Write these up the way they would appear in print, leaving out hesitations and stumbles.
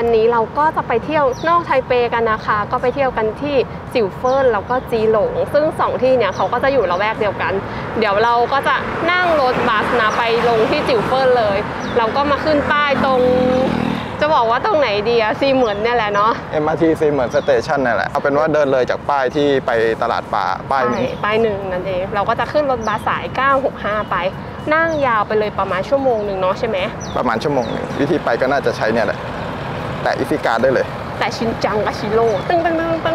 วันนี้เราก็จะไปเที่ยวนอกไทเปกันนะคะก็ไปเที่ยวกันที่ซิลเฟินแล้วก็จีหลงซึ่ง2ที่เนี่ยเขาก็จะอยู่ละแวกเดียวกันเดี๋ยวเราก็จะนั่งรถบัสนะไปลงที่จิลเฟินเลยเราก็มาขึ้นป้ายตรงจะบอกว่าตรงไหนดีอะซีเหมือนเนี่ยแหละเนาะ MRT ซีเหมือนสเตชันนี่แหละเอาเป็นว่าเดินเลยจากป้ายที่ไปตลาดป่าป้ายหนึ่งนั่นเองเราก็จะขึ้นรถบัสสาย965ไปนั่งยาวไปเลยประมาณชั่วโมงหนึ่งเนาะใช่ไหมประมาณชั่วโมงนึงวิธีไปก็น่าจะใช้เนี่ยแหละแต่อิฟิการได้เลยแต่ชินจังกับชิโร่ตึ้ง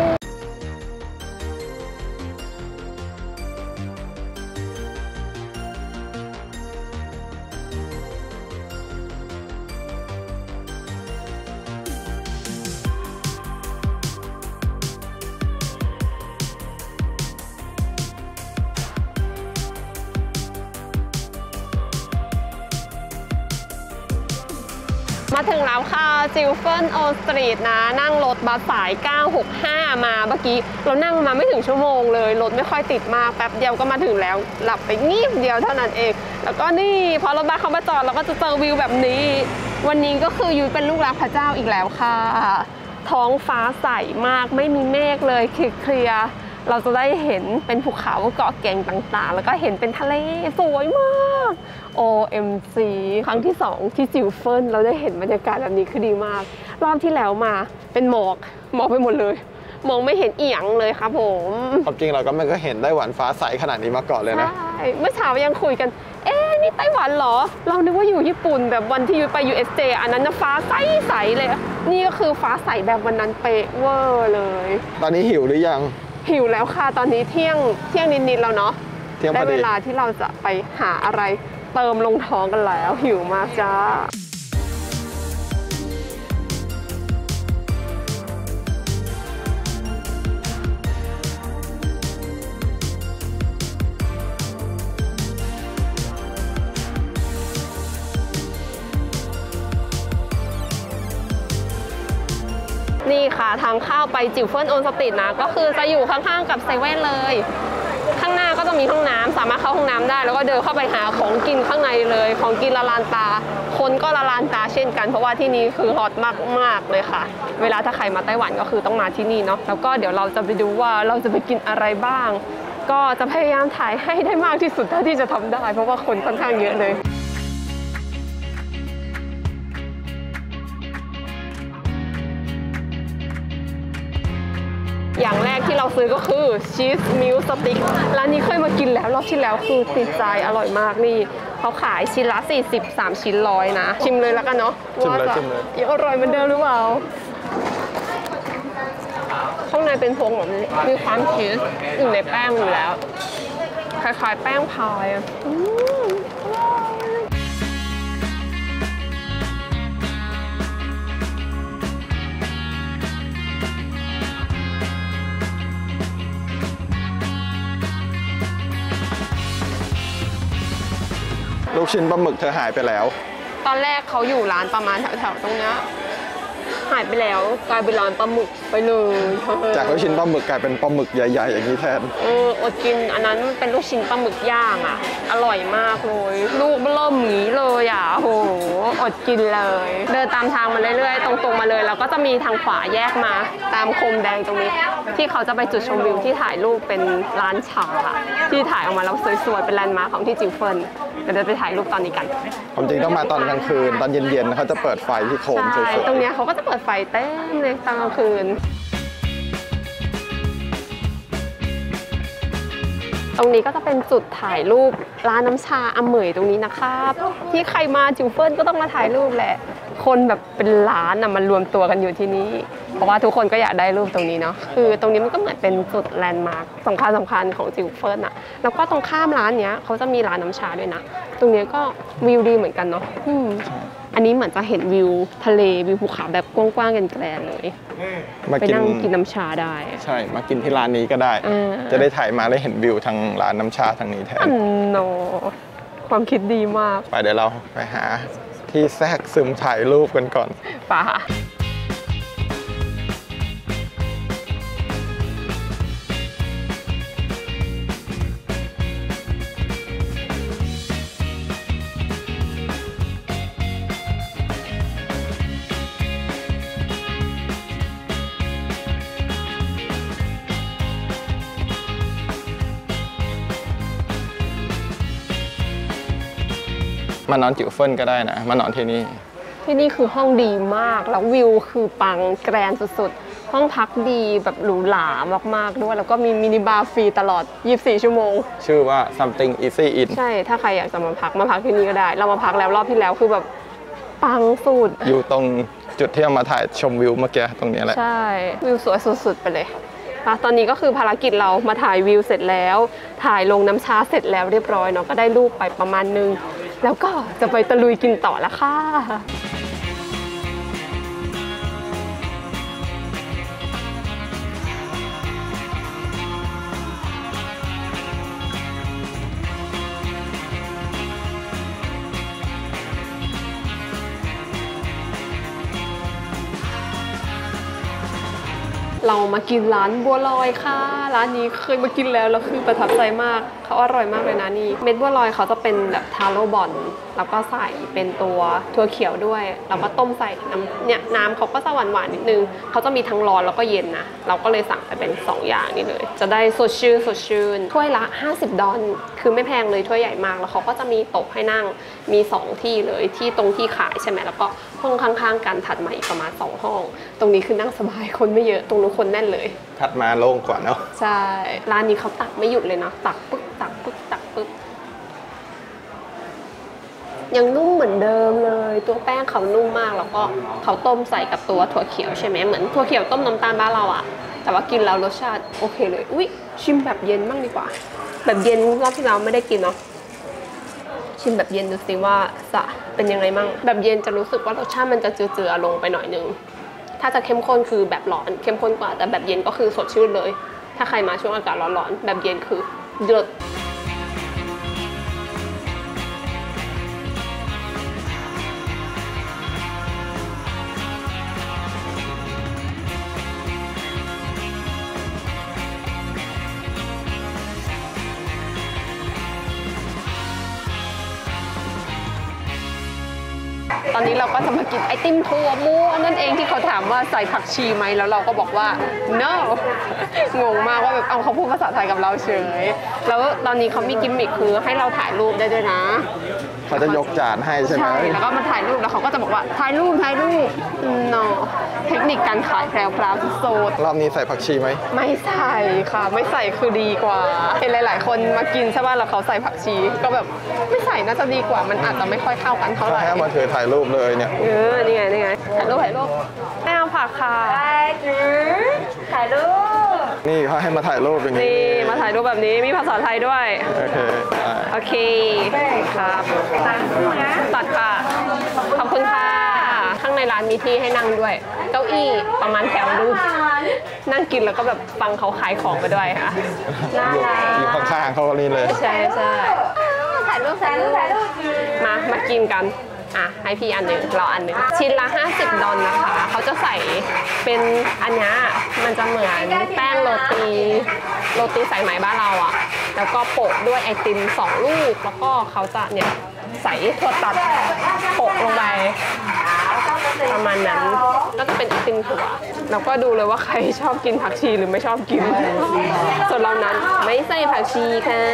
มาถึงแล้วค่ะจิลเฟินโอสตรีทนะนั่งรถบัสสาย965มาเมื่อกี้เรานั่งมาไม่ถึงชั่วโมงเลยรถไม่ค่อยติดมากแป๊บเดียวก็มาถึงแล้วหลับไปงีบเดียวเท่านั้นเองแล้วก็นี่พอรถบัสเขามาจอดเราก็จะเจอวิวแบบนี้วันนี้ก็คือยุ้ยเป็นลูกรักพระเจ้าอีกแล้วค่ะท้องฟ้าใสมากไม่มีเมฆเลยเคลียร์เราจะได้เห็นเป็นภูเขาเกาะแก่งต่างๆแล้วก็เห็นเป็นทะเลสวยมาก OMG ครั้งที่2ที่จิลเฟินเราได้เห็นบรรยากาศแบบนี้คือดีมากรอบที่แล้วมาเป็นหมอกไปหมดเลยมองไม่เห็นเอียงเลยครับผมความจริงเราก็ไม่เคยเห็นไต้หวันฟ้าใสขนาดนี้มาก่อนเลยนะใช่เมื่อเช้ายังคุยกันนี่ไต้หวันเหรอเรานึกว่าอยู่ญี่ปุ่นแบบวันที่ยุ้ยไป USJ อันนั้นฟ้าใสเลยนี่ก็คือฟ้าใสแบบวันนั้นเป๊ะเวอร์เลยตอนนี้หิวหรือยังหิวแล้วค่ะตอนนี้เที่ยงนิดๆแล้วเนาะได้เวลาที่เราจะไปหาอะไรเติมลงท้องกันแล้วหิวมากจ้านี่ค่ะทางเข้าไปจิลเฟินโอนสตรีทนะก็คือจะอยู่ข้างๆกับเซเว่นเลยข้างหน้าก็จะมีห้องน้ำสามารถเข้าห้องน้ำได้แล้วก็เดินเข้าไปหาของกินข้างในเลยของกินละลานตาคนก็ละลานตาเช่นกันเพราะว่าที่นี่คือฮอตมากๆเลยค่ะเวลาถ้าใครมาไต้หวันก็คือต้องมาที่นี่เนาะแล้วก็เดี๋ยวเราจะไปดูว่าเราจะไปกินอะไรบ้างก็จะพยายามถ่ายให้ได้มากที่สุดเท่าที่จะทำได้เพราะว่าคนค่อนข้างเยอะเลยอย่างแรกที่เราซื้อก็คือชีสมิลสติ๊กร้านนี้เคยมากินแล้วรอบที่แล้วคือติดใจอร่อยมากนี่เขาขายชิ้นละ40 3ชิ้น100นะชิมเลยแล้วกันเนาะว่าจะยังอร่อยเหมือนเดิมหรือเปล่าข้างในเป็นพวงแบบนี้มีความชีสอยู่ในแป้งอยู่แล้วคล้ายๆแป้งพายลูกชิ้นปลาหมึกเธอหายไปแล้วตอนแรกเขาอยู่ร้านประมาณแถวๆตรงนี้หายไปแล้วกลายเป็นร้านปลาหมึกไปเลยจากลูกชิ้นปลาหมึกกลายเป็นปลาหมึกใหญ่ๆอย่างนี้แทนอดกินอันนั้นเป็นลูกชิ้นปลาหมึกย่างอ่ะอร่อยมากเลยลูกเริ่มหมีเลยอ่ะโหอดกินเลยเดินตามทางมาเรื่อยๆตรงๆมาเลยแล้วก็จะมีทางขวาแยกมาตามโคมแดงตรงนี้ที่เขาจะไปจุดชมวิวที่ถ่ายรูปเป็นร้านชาที่ถ่ายออกมาแล้วสวยๆเป็นแลนด์มาร์คของที่จิลเฟินเดี๋ยวไปถ่ายรูปตอนนี้กันความจริงต้องมาตอนกลางคืนตอนเย็นๆเขาจะเปิดไฟที่โคมสวยๆตรงนี้เขาก็จะเปิดไฟเต็มเลยตอนกลางคืนตรงนี้ก็จะเป็นจุดถ่ายรูปร้านน้ำชาอเมยตรงนี้นะครับที่ใครมาจิลเฟินก็ต้องมาถ่ายรูปแหละคนแบบเป็นล้านมารวมตัวกันอยู่ที่นี่เพราะว่าทุกคนก็อยากได้รูปตรงนี้เนาะคือตรงนี้มันก็เหมือนเป็นจุดแลนด์มาร์คสำคัญของจิลเฟินอะแล้วก็ตรงข้ามร้านเนี้ยเขาจะมีร้านน้ำชาด้วยนะตรงนี้ก็วิวดีเหมือนกันเนาะอันนี้เหมือนจะเห็นวิวทะเลวิวภูเขาแบบกว้างๆกันแกลนเลยไปนั่งกินน้ำชาได้ใช่มากินที่ร้านนี้ก็ได้จะได้ถ่ายมาได้เห็นวิวทางร้านน้ำชาทางนี้แทนโนความคิดดีมากไปเดี๋ยวเราไปหาที่แทรกซึมถ่ายรูปกันก่อนป่ะมานอนจิ๋วเฟินก็ได้นะมานอนที่นี่ที่นี่คือห้องดีมากแล้ววิวคือปังแกรนสุดๆห้องพักดีแบบหรูหรามากๆด้วยแล้วก็มีมินิบาร์ฟรีตลอด24ชั่วโมงชื่อว่า something easy in ใช่ถ้าใครอยากจะมาพักที่นี่ก็ได้เรามาพักแล้วรอบที่แล้วคือแบบปังสุดอยู่ตรงจุดที่เรามาถ่ายชมวิวเมื่อกี้ตรงนี้แหละใช่วิวสวยสุดๆไปเลยตอนนี้ก็คือภารกิจเรามาถ่ายวิวเสร็จแล้วถ่ายลงน้ำชาเสร็จแล้วเรียบร้อยเนาะก็ได้รูปไปประมาณนึงแล้วก็จะไปตะลุยกินต่อละค่ะเรามากินร้านบัวลอยค่ะร้านนี้เคยมากินแล้วคือประทับใจมากเขาอร่อยมากเลยนะนี่เม็ดบัวลอยเขาจะเป็นแบบทาโร่บอนแล้วก็ใส่เป็นตัวถั่วเขียวด้วยแล้วก็ต้มใส่น้ำเขาก็จะหวานนิดนึงเขาจะมีทั้งร้อนแล้วก็เย็นนะเราก็เลยสั่งไปเป็น2อย่างนี่เลยจะได้สดชื่นถ้วยละ50ดอลคือไม่แพงเลยถ้วยใหญ่มากแล้วเขาก็จะมีโต๊ะให้นั่งมี2ที่เลยที่ตรงที่ขายใช่ไหมแล้วก็ห้องข้างๆกันถัดมาอีกประมาณ2ห้องตรงนี้คือนั่งสบายคนไม่เยอะตรงนู้นคนแน่นเลยถัดมาโล่งกว่าเนาะใช่ร้านนี้เขาตักไม่หยุดเลยนะตักปึ๊กตักปึ๊กตักปึ๊กยังนุ่มเหมือนเดิมเลยตัวแป้งเขานุ่มมากแล้วก็เขาต้มใส่กับตัวถั่วเขียวใช่ไหมเหมือนถั่วเขียวต้มน้ำตาลบ้านเราอะแต่ว่ากินแล้วรสชาติโอเคเลยอุ๊ยชิมแบบเย็นบ้างดีกว่าแบบเย็นรอบที่เราไม่ได้กินเนาะชิมแบบเย็นดูสิว่าจะเป็นยังไงมั่งแบบเย็นจะรู้สึกว่ารสชาติมันจะเจือๆลงไปหน่อยนึงถ้าจะเข้มข้นคือแบบร้อนเข้มข้นกว่าแต่แบบเย็นก็คือสดชื่นเลยถ้าใครมาช่วงอากาศร้อนๆแบบเย็นคือเดือดตอนนี้เราก็จะมากินไอติมถั่วม่วงนั่นเองที่เขาถามว่าใส่ผักชีไหมแล้วเราก็บอกว่า no งงมากว่าแบบเอาเขาพูดภาษาไทยกับเราเฉยแล้วตอนนี้เขามีกิมมิคคือให้เราถ่ายรูปได้ด้วยนะเขาจะยกจานให้ใช่ไหมใช่แล้วก็มาถ่ายรูปแล้วเขาก็จะบอกว่าถ่ายรูปno เทคนิคการขายแพรวๆโซดรอบนี้ใส่ผักชีไหมไม่ใส่ค่ะไม่ใส่คือดีกว่าเห็นหลายๆคนมากินใช่ป่ะแล้วเขาใส่ผักชีก็แบบไม่ใส่น่าจะดีกว่ามันอาจจะไม่ค่อยเข้ากันเท่าไหร่ให้มาถือถ่ายรูปเลยเนี่ยนี่ไงถ่ายรูปไม่เอาผักค่ะถ่ายรูปนี่เขาให้มาถ่ายรูปอย่างนี้นี่มาถ่ายรูปแบบนี้มีภาษาไทยด้วยโอเคครับตัดค่ะขอบคุณค่ะข้างในร้านมีที่ให้นั่งด้วยเก้าอี้ประมาณแถวนึงนั่งกินแล้วก็แบบฟังเขาขายของไปด้วยค่ะน่ารักอยู่ข้างๆเขาก็นี่เลยใช่ถ่ายรูปมากินกันให้พี่อันหนึ่งเราอันหนึ่งชิ้นละ50ดอลนะคะเขาจะใส่เป็นอันนี้มันจะเหมือนแป้งโรตีสายไหมบ้านเราอ่ะแล้วก็โปะด้วยไอติม2ลูกแล้วก็เขาจะเนี่ยใส่ถั่วตัดโปะลงไปประมาณนั้นก็จะเป็นไอติมถั่วแล้วก็ดูเลยว่าใครชอบกินผักชีหรือไม่ชอบกินส่วนเรานั้นไม่ใส่ผักชีค่ะ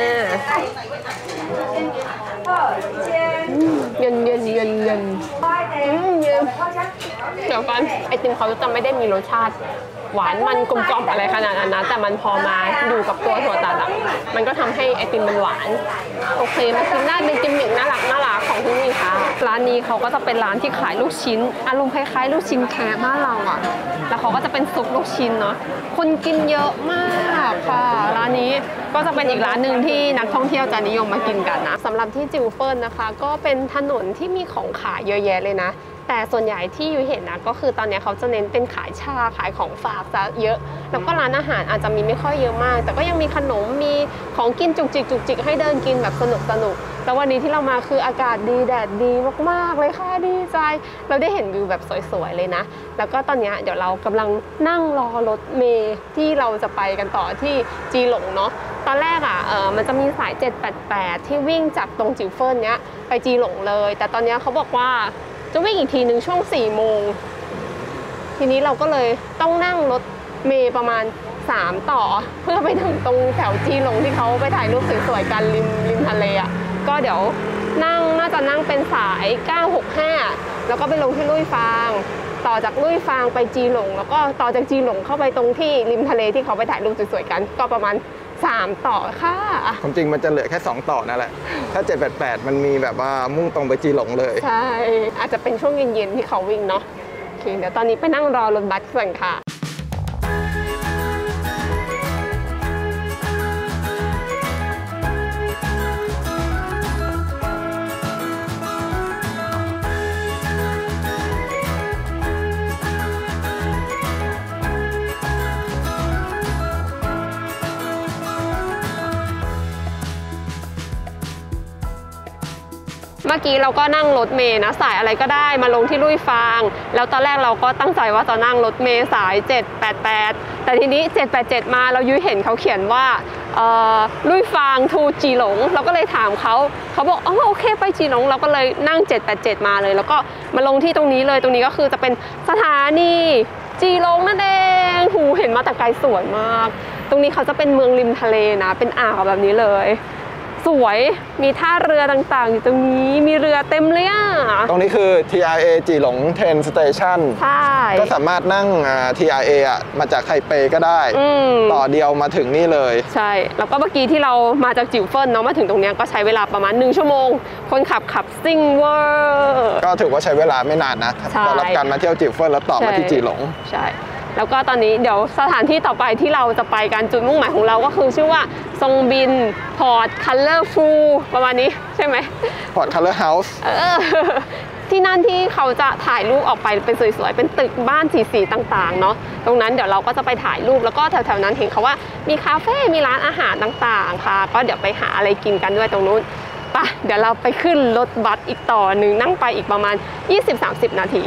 เย็นเดี๋ยวกันไอติมเขาจะไม่ได้มีรสชาติหวานมันกลมกล่อมอะไรขนาดนั้นนะแต่มันพอมาอยู่กับตัวถั่วตัดมันก็ทำให้ไอติมมันหวานโอเคมากินได้เป็นกิมมิคน่ารักของที่นี่ค่ะร้านนี้เขาก็จะเป็นร้านที่ขายลูกชิ้นอารมณ์คล้ายๆลูกชิ้นแคะบ้านเราอ่ะแล้วเขาก็จะเป็นซุปลูกชิ้นเนาะคนกินเยอะมากค่ะร้านนี้ก็จะเป็นอีกร้านหนึ่งที่นักท่องเที่ยวจะนิยมมากินกันนะสำหรับที่จิวเฟินนะคะก็เป็นถนนที่มีของขายเยอะแยะเลยนะแต่ส่วนใหญ่ที่อยู่เห็นนะก็คือตอนนี้เขาจะเน้นเป็นขายชาขายของฝากจะเยอะแล้วก็ร้านอาหารอาจจะมีไม่ค่อยเยอะมากแต่ก็ยังมีขนมมีของกินจุกจิกให้เดินกินแบบสนุกแล้ววันนี้ที่เรามาคืออากาศดีแดดดีมากๆเลยค่ะดีใจเราได้เห็นวิวแบบสวยๆเลยนะแล้วก็ตอนนี้เดี๋ยวเรากำลังนั่งรอรถเมล์ที่เราจะไปกันต่อที่จีหลงเนาะตอนแรกมันจะมีสาย788ที่วิ่งจากตรงจิวเฟินเนี้ยไปจีหลงเลยแต่ตอนนี้เขาบอกว่าจะวิ่งอีกทีหนึ่งช่วง4 โมงทีนี้เราก็เลยต้องนั่งรถเมล์ประมาณ3ต่อเพื่อไปถึงตรงแถวจีหลงที่เขาไปถ่ายรูปสวยๆกันริมทะเลอ่ะก็เดี๋ยวน่าจะนั่งเป็นสาย 965 แล้วก็ไปลงที่ลุยฟางต่อจากลุยฟางไปจีหลงแล้วก็ต่อจากจีหลงเข้าไปตรงที่ริมทะเลที่เขาไปถ่ายรูปสวยๆกันก็ประมาณ3 ต่อค่ะความจริงมันจะเหลือแค่2 ต่อนั่นแหละถ้า788มันมีแบบว่ามุ่งตรงไปจีหลงเลยใช่อาจจะเป็นช่วงเย็นๆที่เขาวิ่งเนาะโอเคเดี๋ยวตอนนี้ไปนั่งรอรถบัสก่อนค่ะเมื่อกี้เราก็นั่งรถเมล์นะสายอะไรก็ได้มาลงที่ลุยฟางแล้วตอนแรกเราก็ตั้งใจว่าจะนั่งรถเมล์สาย788แต่ทีนี้787มาเรายุ้ยเห็นเขาเขียนว่าลุยฟางทูจีหลงเราก็เลยถามเขาบอกอ๋อโอเคไปจีหลงเราก็เลยนั่ง787มาเลยแล้วก็มาลงที่ตรงนี้เลยตรงนี้ก็คือจะเป็นสถานีจีหลงนั่นเองหูเห็นมาแต่ไกลสวยมากตรงนี้เขาจะเป็นเมืองริมทะเลนะเป็นอ่าวแบบนี้เลยสวยมีท่าเรือต่างๆอยู่ตรงนี้มีเรือเต็มเลยอ่ะตรงนี้คือ TRA จีหลงTrain Station ใช่ก็สามารถนั่งTRA มาจากไทเปก็ได้ต่อเดียวมาถึงนี่เลยใช่แล้วก็เมื่อกี้ที่เรามาจากจิ๋วเฟินเนาะมาถึงตรงนี้ก็ใช้เวลาประมาณ1 ชั่วโมงคนขับซิ่งเวอร์ก็ถือว่าใช้เวลาไม่นานนะสำหรับการมาเที่ยวจิ๋วเฟินแล้วต่อมาที่จีหลงใช่แล้วก็ตอนนี้เดี๋ยวสถานที่ต่อไปที่เราจะไปกันจุดมุ่งหมายของเราก็คือชื่อว่าซงบินพอร์ตคัลเลอร์ฟูลประมาณนี้ใช่ไหมพอร์ตคัลเลอร์เฮาส์ที่นั่นที่เขาจะถ่ายรูปออกไปเป็นสวยๆเป็นตึกบ้านสีๆต่างๆเนาะตรงนั้นเดี๋ยวเราก็จะไปถ่ายรูปแล้วก็แถวๆนั้นเห็นเขาว่ามีคาเฟ่มีร้านอาหารต่างๆค่ะก็เดี๋ยวไปหาอะไรกินกันด้วยตรงนู้นไปเดี๋ยวเราไปขึ้นรถบัสอีกต่อหนึ่งนั่งไปอีกประมาณ 20-30 นาที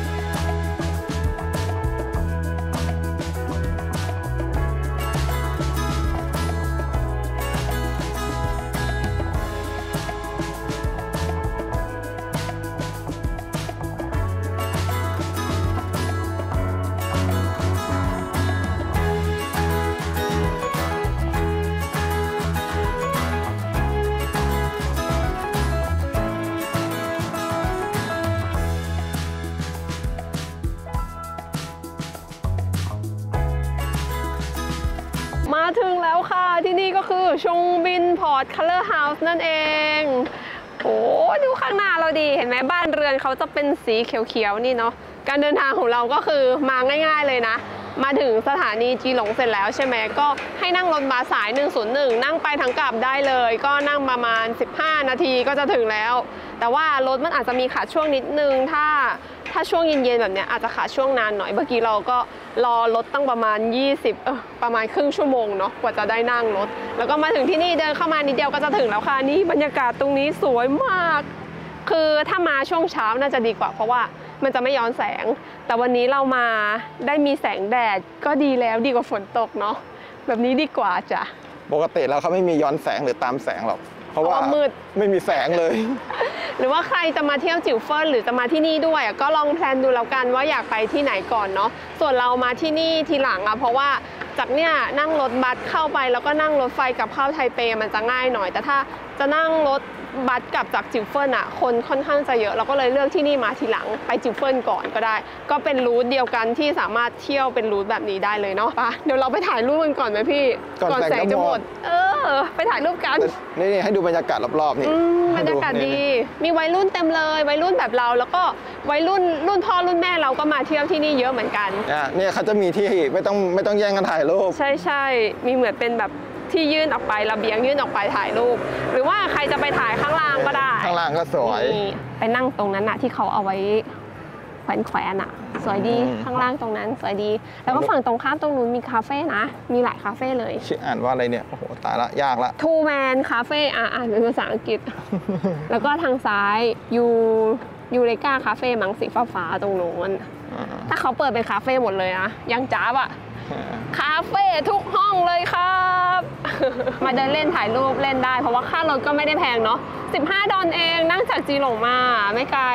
มาถึงแล้วค่ะที่นี่ก็คือชงบินพอร์ตคัลเลอร์เฮาส์นั่นเองโอ้ดูข้างหน้าเราดีเห็นไหมบ้านเรือนเขาจะเป็นสีเขียวๆนี่เนาะการเดินทางของเราก็คือมาง่ายๆเลยนะมาถึงสถานีจีหลงเสร็จแล้วใช่ไหมก็ให้นั่งรถบัสสาย101นั่งไปทั้งกลับได้เลยก็นั่งประมาณ15 นาทีก็จะถึงแล้วแต่ว่ารถมันอาจจะมีขาดช่วงนิดนึงถ้าช่วงเย็นๆแบบเนี้ยอาจจะขาดช่วงนานหน่อยเมื่อกี้เราก็รอรถตั้งประมาณประมาณครึ่งชั่วโมงเนาะกว่าจะได้นั่งรถแล้วก็มาถึงที่นี่เดินเข้ามานิดเดียวก็จะถึงแล้วค่ะนี่บรรยากาศตรงนี้สวยมากคือถ้ามาช่วงเช้าน่าจะดีกว่าเพราะว่ามันจะไม่ย้อนแสงแต่วันนี้เรามาได้มีแสงแดดก็ดีแล้วดีกว่าฝนตกเนาะแบบนี้ดีกว่าจ้ะปกติแล้วเขาไม่มีย้อนแสงหรือตามแสงหรอกเพราะว่ามืดไม่มีแสงเลยหรือว่าใครจะมาเที่ยวจิ๋วเฟินหรือจะมาที่นี่ด้วยก็ลองแพลนดูแล้วกันว่าอยากไปที่ไหนก่อนเนาะส่วนเรามาที่นี่ทีหลังเพราะว่าจากเนี่ยนั่งรถบัสเข้าไปแล้วก็นั่งรถไฟกลับเข้าไทเปมันจะง่ายหน่อยแต่ถ้าจะนั่งรถบัสกลับจากจิ๋วเฟินคนค่อนข้างจะเยอะเราก็เลยเลือกที่นี่มาทีหลังไปจิ๋วเฟินก่อนก็ได้ก็เป็นรูทเดียวกันที่สามารถเที่ยวเป็นรูทแบบนี้ได้เลยเนาะไปเดี๋ยวเราไปถ่ายรูปกันก่อนไหมพี่ก่อนแสงจะหมดไปถ่ายรูปกันนี่ให้ดูบรรยากาศรอบๆนี่บรรยากาศดีมีวัยรุ่นเต็มเลยวัยรุ่นแบบเราแล้วก็วัยรุ่นพ่อรุ่นแม่เราก็มาเที่ยวที่นี่เยอะเหมือนกันเนี่ยเขาจะมีที่ไม่ต้องแย่งกันถ่ายรูปใช่มีเหมือนเป็นแบบที่ยื่นออกไประเบียงยื่นออกไปถ่ายรูปหรือว่าใครจะไปถ่ายข้างล่างก็ได้ข้างล่างก็สวยไปนั่งตรงนั้นที่เขาเอาไว้แขวนสวยดีข้างล่างตรงนั้นสวยดีแล้วก็ฝั่งตรงข้ามตรงนู้นมีคาเฟ่นะมีหลายคาเฟ่เลยชื่ออ่านว่าอะไรเนี่ยโอ้โหตายละยากละ Two Man Cafe อ่านเป็นภาษาอังกฤษ แล้วก็ทางซ้ายยูเรกาคาเฟ่มังสีฟ้าตรงโน้นถ้าเขาเปิดเป็นคาเฟ่หมดเลยนะยังจ้าบคาเฟ่ทุกห้องเลยครับมาเดินเล่นถ่ายรูปเล่นได้เพราะว่าค่ารถก็ไม่ได้แพงเนาะ$15เองนั่งจากจีหลงมาไม่ไกล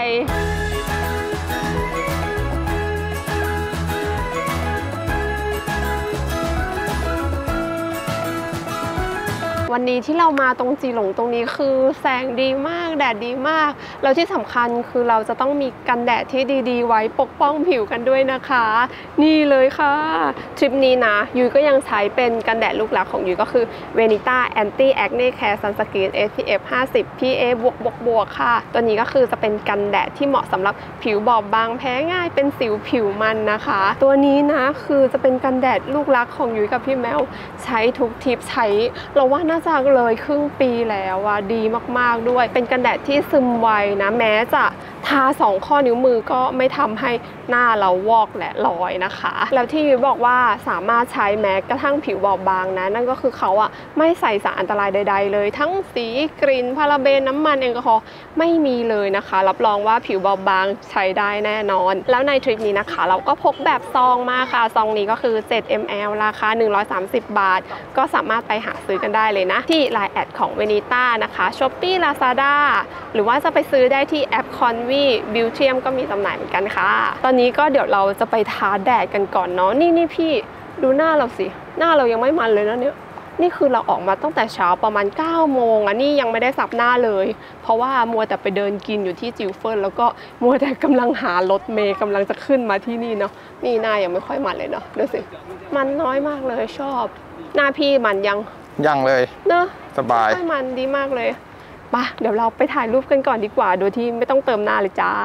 วันนี้ที่เรามาตรงจีหลงตรงนี้คือแสงดีมากแดดดีมากแล้วที่สำคัญคือเราจะต้องมีกันแดดที่ดีๆไว้ปกป้องผิวกันด้วยนะคะนี่เลยค่ะทริปนี้นะยุ้ยก็ยังใช้เป็นกันแดดลูกหลักของยุ้ยก็คือ Venita Anti Acne Care Sunscreen SPF 50 PA บวกค่ะตัวนี้ก็คือจะเป็นกันแดดที่เหมาะสำหรับผิวบอบบางแพ้ง่ายเป็นสิวผิวมันนะคะตัวนี้นะคือจะเป็นกันแดดลูกรักของยุ้ยกับพี่แมวใช้ทุกทริปใช้เราว่าน่าจะเลยครึ่งปีแล้วอะดีมากๆด้วยเป็นกันแดดที่ซึมไวนะแม้จะทา2ข้อนิ้วมือก็ไม่ทำให้หน้าเราวอกและลอยนะคะแล้วที่ยุ้ยบอกว่าสามารถใช้แม้กระทั่งผิวบอบบางนะนั่นก็คือเขาอะไม่ใส่สารอันตรายใดๆเลยทั้งสีกลิ่นพาราเบนน้ำมันแอลกอฮอล์ไม่มีเลยนะคะรับรองว่าผิวบอบบางใช้ได้แน่นอนแล้วในทริปนี้นะคะเราก็พกแบบซองมาค่ะซองนี้ก็คือ7 ml ราคา130 บาทก็สามารถไปหาซื้อกันได้เลยนะที่ Line แอดของ Venita นะคะ Shopee Lazada หรือว่าจะไปซื้อได้ที่แอป Convi Beautium ก็มีจำหน่ายเหมือนกันค่ะตอนนี้ก็เดี๋ยวเราจะไปทาแดดกันก่อนเนาะนี่พี่ดูหน้าเราสิหน้าเรายังไม่มันเลยนะเนี่ยนี่คือเราออกมาตั้งแต่เช้าประมาณ9 โมงนี่ยังไม่ได้สับหน้าเลยเพราะว่ามัวแต่ไปเดินกินอยู่ที่จิวเฟินแล้วก็มัวแต่กำลังหารถเมล์กำลังจะขึ้นมาที่นี่เนาะนี่หน้ายังไม่ค่อยมันเลยเนาะดูสิมันน้อยมากเลยชอบหน้าพี่มันยังเลยเนอะสบายมันดีมากเลยไปเดี๋ยวเราไปถ่ายรูปกันก่อนดีกว่าโดยที่ไม่ต้องเติมหน้าเลยจ้า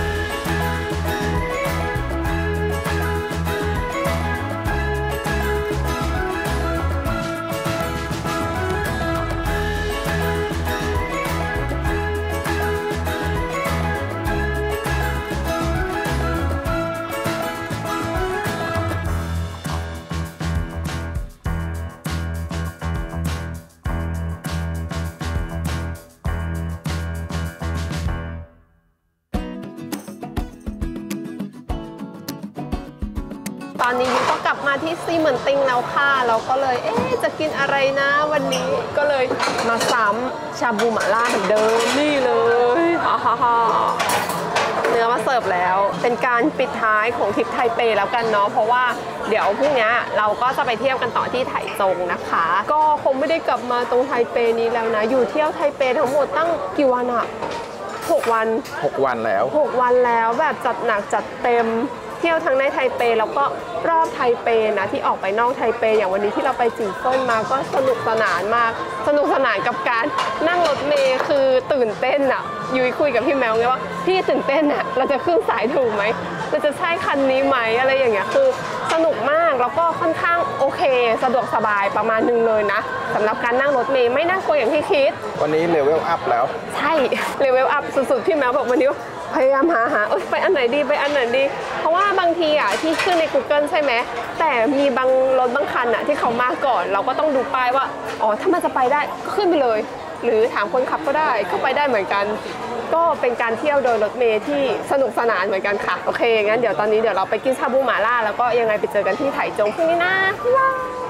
ตอนนี้ยุ้ยก็กลับมาที่ซีเหมือนติงแล้วค่ะเราก็เลยจะกินอะไรนะวันนี้ก็เลยมาซ้ำชาบูหม่าล่าเหมือนเดิมนี่เลยฮ่าเนื้อมาเสิร์ฟแล้วเป็นการปิดท้ายของทริปไทเปแล้วกันเนาะเพราะว่าเดี๋ยวพรุ่งนี้เราก็จะไปเที่ยวกันต่อที่ไถจงนะคะก็คงไม่ได้กลับมาตรงไทเปนี้แล้วนะอยู่เที่ยวไทเปทั้งหมดตั้งกี่วันอะ6 วัน 6 วันแล้ว 6 วันแล้วแบบจัดหนักจัดเต็มเที่ยวทั้งในไทเปแล้วก็รอบไทเปนะที่ออกไปนอกไทเปอย่างวันนี้ที่เราไปจิ๋วเฟินมาก็สนุกสนานมากสนุกสนานกับการนั่งรถเมล์คือตื่นเต้นอ่ะยุ้ยคุยกับพี่แมวไงว่าพี่ตื่นเต้นอ่ะเราจะขึ้นสายถูกไหมเราจะใช่คันนี้ไหมอะไรอย่างเงี้ยคือสนุกมากแล้วก็ค่อนข้างโอเคสะดวกสบายประมาณนึงเลยนะสำหรับการนั่งรถเมล์ไม่น่ากลัวอย่างที่คิดวันนี้เลเวลอัพแล้วใช่เลเวลอัพสุดๆพี่แมวบอกวันนี้พยายามหาไปอันไหนดีเพราะว่าบางทีอ่ะที่ขึ้นใน Google ใช่ไหมแต่มีบางรถบางคันอ่ะที่เขามาก่อนเราก็ต้องดูป้ายว่าอ๋อถ้ามันจะไปได้ก็ขึ้นไปเลยหรือถามคนขับก็ได้ก็ไปได้เหมือนกันก็เป็นการเที่ยวโดยรถเมล์ที่สนุกสนานเหมือนกันค่ะโอเคงั้นเดี๋ยวตอนนี้เดี๋ยวเราไปกินชาบูหม่าล่าแล้วก็ยังไงไปเจอกันที่ไถจงพรุ่งนี้นะบ๊ายบาย